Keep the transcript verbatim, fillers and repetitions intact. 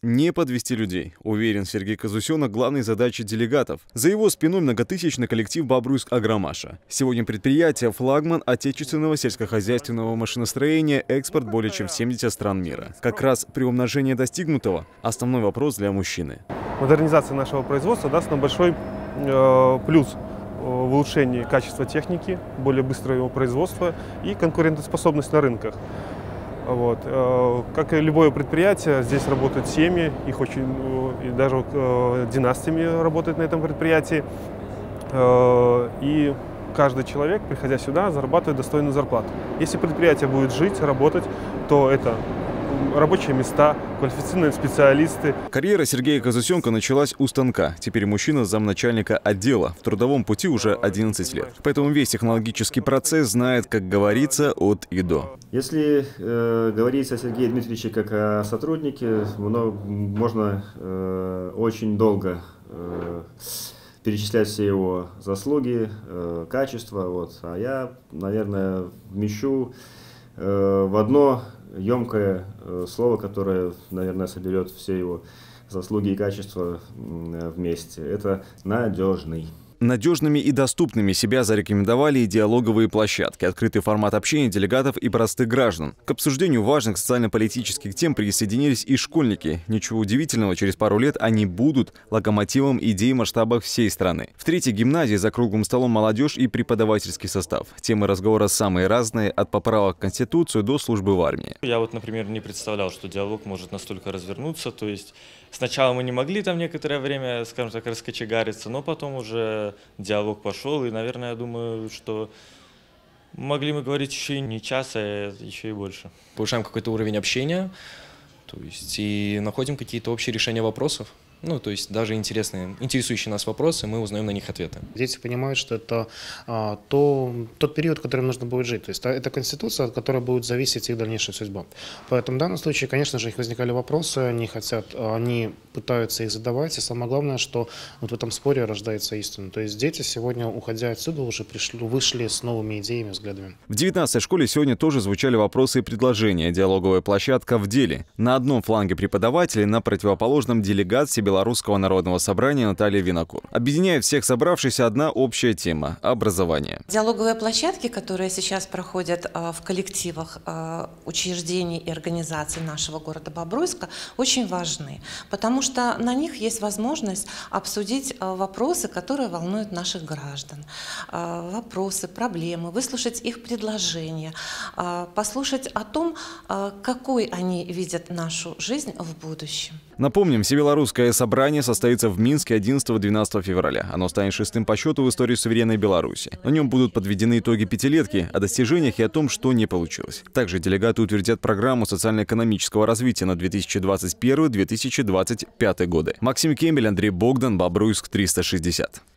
Не подвести людей, уверен Сергей Казусенок, главной задачей делегатов. За его спиной многотысячный коллектив «Бобруйск-Агромаша». Сегодня предприятие – флагман отечественного сельскохозяйственного машиностроения, экспорт более чем в семьдесят стран мира. Как раз при умножении достигнутого – основной вопрос для мужчины. Модернизация нашего производства даст нам большой э, плюс в улучшении качества техники, более быстрого его производства и конкурентоспособность на рынках. Вот. Как и любое предприятие, здесь работают семьи, их очень, и даже династиями работают на этом предприятии. И каждый человек, приходя сюда, зарабатывает достойную зарплату. Если предприятие будет жить, работать, то это рабочие места, квалифицированные специалисты. Карьера Сергея Казусенка началась у станка. Теперь мужчина замначальника отдела. В трудовом пути уже одиннадцать лет. Поэтому весь технологический процесс знает, как говорится, от и до. Если э, говорить о Сергее Дмитриевиче как о сотруднике, много, можно э, очень долго э, перечислять все его заслуги, э, качества. Вот. А я, наверное, вмещу э, в одно емкое э, слово, которое, наверное, соберет все его заслуги и качества э, вместе. Это надежный. Надежными и доступными себя зарекомендовали и диалоговые площадки, открытый формат общения делегатов и простых граждан. К обсуждению важных социально-политических тем присоединились и школьники. Ничего удивительного, через пару лет они будут локомотивом идей в масштабах всей страны. В третьей гимназии за круглым столом молодежь и преподавательский состав. Темы разговора самые разные, от поправок в Конституцию до службы в армии. Я вот, например, не представлял, что диалог может настолько развернуться. То есть сначала мы не могли там некоторое время, скажем так, раскочегариться, но потом уже диалог пошел, и, наверное, я думаю, что могли мы говорить еще и не час, а еще и больше. Повышаем какой-то уровень общения, то есть и находим какие-то общие решения вопросов. Ну, то есть даже интересные, интересующие нас вопросы, мы узнаем на них ответы. Дети понимают, что это а, то, тот период, в котором нужно будет жить. То есть это конституция, от которой будет зависеть их дальнейшая судьба. Поэтому в данном случае, конечно же, их возникали вопросы, они хотят, они пытаются их задавать. И самое главное, что вот в этом споре рождается истина. То есть дети сегодня, уходя отсюда, уже пришли, вышли с новыми идеями, взглядами. В девятнадцатой школе сегодня тоже звучали вопросы и предложения. Диалоговая площадка в деле. На одном фланге преподаватели, на противоположном делегат себе Белорусского народного собрания Наталья Винокур. Объединяет всех собравшихся одна общая тема – образование. Диалоговые площадки, которые сейчас проходят в коллективах учреждений и организаций нашего города Бобруйска, очень важны, потому что на них есть возможность обсудить вопросы, которые волнуют наших граждан. Вопросы, проблемы, выслушать их предложения, послушать о том, какой они видят нашу жизнь в будущем. Напомним, всебелорусское собрание состоится в Минске одиннадцатого-двенадцатого февраля. Оно станет шестым по счету в истории суверенной Беларуси. На нем будут подведены итоги пятилетки, о достижениях и о том, что не получилось. Также делегаты утвердят программу социально-экономического развития на две тысячи двадцать первый — две тысячи двадцать пятый годы. Максим Кембель, Андрей Богдан, Бобруйск триста шестьдесят.